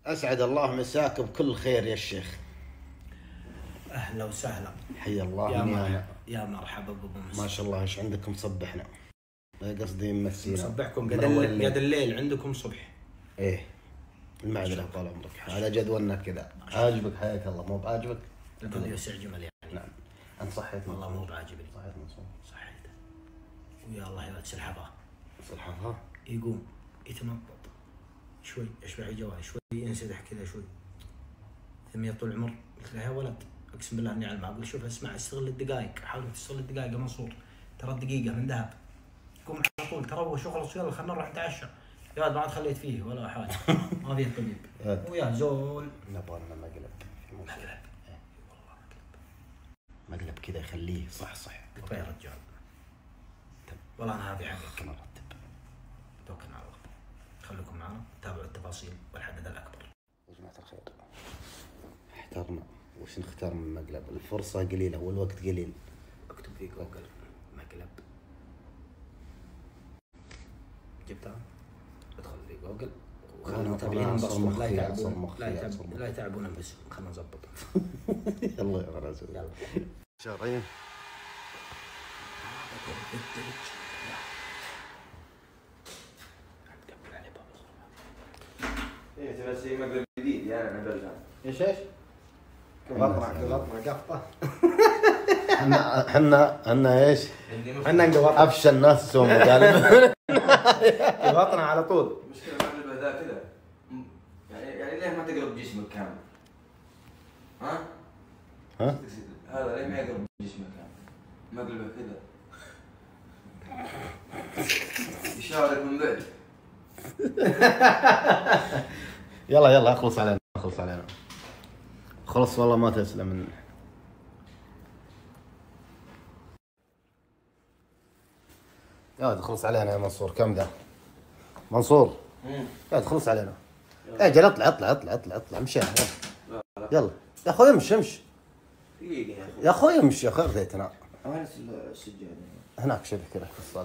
أسعد الله مساك بكل خير يا الشيخ. اهلا وسهلا. حيا الله. يا مرحبا بابو ما شاء الله. ايش عندكم صبحنا؟ قصدي مسينا. صبحكم قد الليل عندكم صبح. ايه المعذرة طال عمرك على جدولنا كذا. عاجبك حياك الله؟ مو بعاجبك؟ الفيديو يسع جمل يعني. نعم. انت صحيت والله مو بعاجبني. صحيت منصور. صحيت. ويا الله يا ولد سلحفاه. سلحفاه؟ يقوم يتنطط شوي يشبع جواه شوي ينسدح كذا شوي ثم طول العمر. قلت له يا ولد اقسم بالله اني على المعقول. شوف اسمع استغل الدقائق. حاول تستغل الدقائق يا منصور. ترى الدقيقة من ذهب. قوم على طول ترى هو شغل يلا خلينا نروح نتعشى. يا ولد ما عاد خليت فيه ولا حاجة. ما فيه طبيب. ويا زول نبغى لنا مقلب. مقلب. إيه. والله مقلب كذا يخليه صح. يا رجال والله انا هذه حقك. نرتب. توكلنا على الله. خليكم معنا تابعوا التفاصيل والحدث الاكبر. يا جماعة الخير احترنا وش نختار من مقلب؟ الفرصة قليلة والوقت قليل. اكتب في جوجل مقلب. جبتها؟ ادخل في جوجل وخلي المتابعين ينبسطون. لا يتعبون انفسهم. خلينا نظبط. يلا يا رجل. يلا شهرين. ايه تبى تسوي مقلب جديد يعني انا برجع. ايش؟ قطنا قفطه. احنا ايش؟ احنا نقفط. افشل الناس يسوون مقالب. قفطنا على طول. المشكلة مقلب ذا كذا يعني ليه ما تقلب جسمك كامل؟ ها؟ هذا ليه ما يقلب جسمك كامل؟ مقلبه كذا يشارك من بعد. يلا اخلص علينا. خلص والله ما تسلم من يا تخلص علينا يا منصور. كم ذا منصور؟ يا تخلص علينا. اجل اطلع مشينا. يلا يا اخوي امشي. دقيقة يا اخوي امشي يا اخوي. رديتنا وين السجادة؟ هناك شوف كذا في الصالة.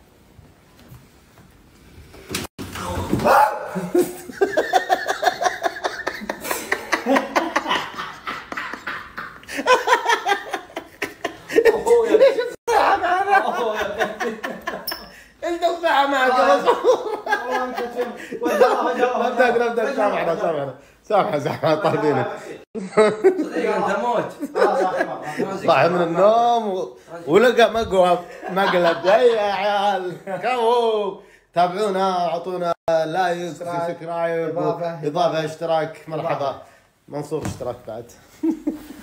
سامحنا طالبينك. صدق انت موت. صاحي من النوم ولقى مقلب. يا عيال كفو. تابعونا اعطونا لايك سبسكرايب اضافه اشتراك. مرحبا منصور اشتراك بعد.